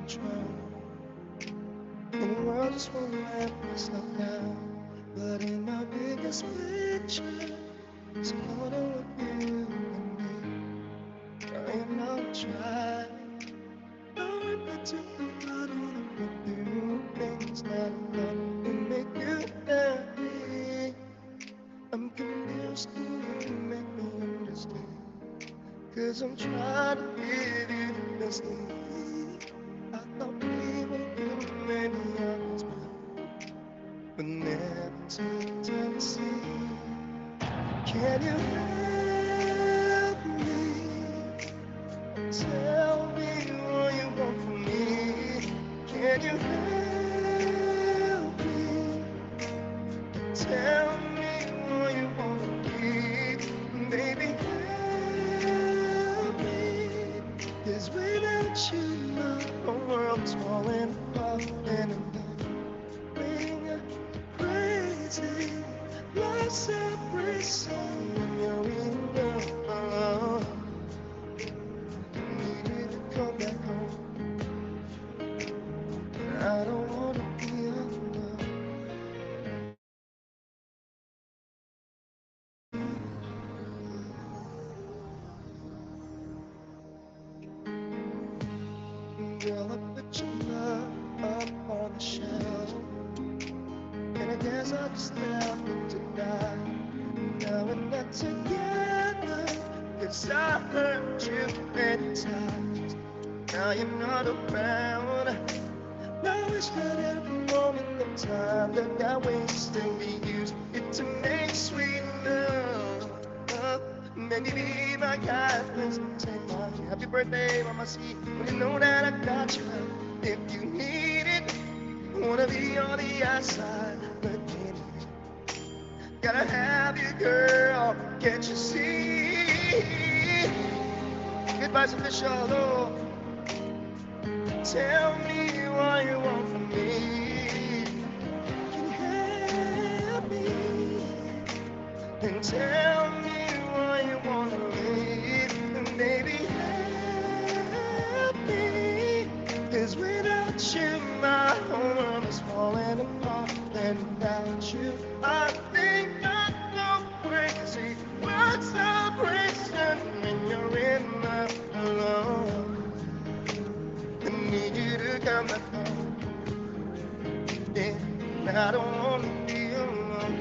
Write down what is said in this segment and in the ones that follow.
control. In the world just wanna let myself down. But in my biggest picture, it's all of you and me. I am not trying. Don't repent to the I don't want to do things that will make you happy. I'm confused and you make me understand. Cause I'm trying to give you the best of me. I thought we were good, maybe I was blind, but never took time to see. Can you help me? Tell me what you want from me. Can you help me? Tell me what you want from me. Baby, help me. 'Cause without you, my whole world's falling apart and I'm going crazy. Love separates when you're in love. Need you to come back home. I don't wanna be alone. Girl, I put your love up on the shelf, and I guess I just left to die. Now we're not together, 'cause I hurt you many times. Now you're not around. Now it's not every moment of time that I wasted. We use it to make sweet love. Maybe be my kindness, take my happy birthday on my seat. When you know that I got you, if you need it, wanna be on the outside, but anyway, gotta have you, girl. Can't you see? Goodbye's official, though. Tell me what you want from me. Can you help me? And tell me what you want from me. And baby, help me. 'Cause without you, my whole world is falling apart. And without you, I think I go crazy. What's the reason when you're in my alone? I need you to come back home. Yeah, I don't wanna be alone.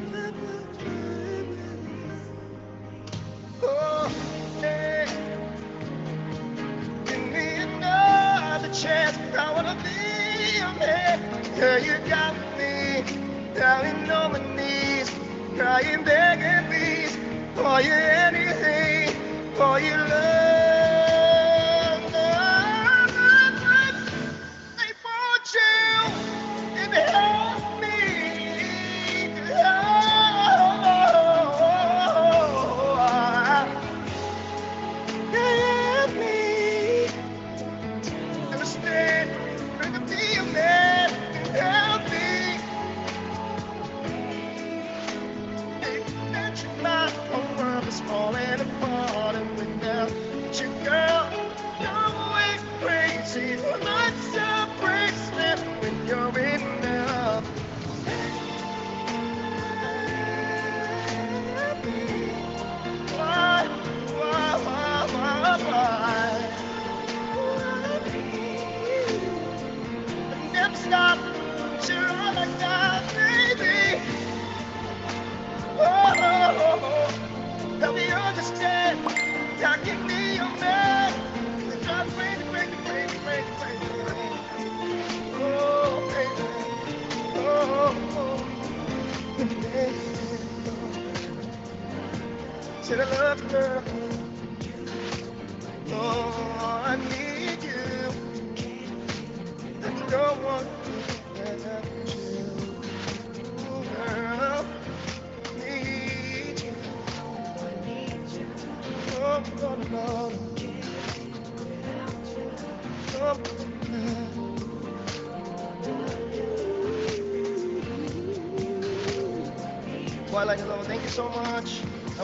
Oh, yeah. Give me another chance. I wanna be your man. Yeah, you got me down on my knees, crying, begging, please, for you anything, for your love. Falling apart and without you, girl, you're going crazy. What's the bracelet when you're in love? Why, why? Never stop, you're all I got, baby. Oh. Help me understand, now give me your man. The drive's crazy. Oh, baby, baby. Said I love you, girl. Oh, I need you. I don't want to without you. Oh, girl, need you. Twilight, hello, thank you so much.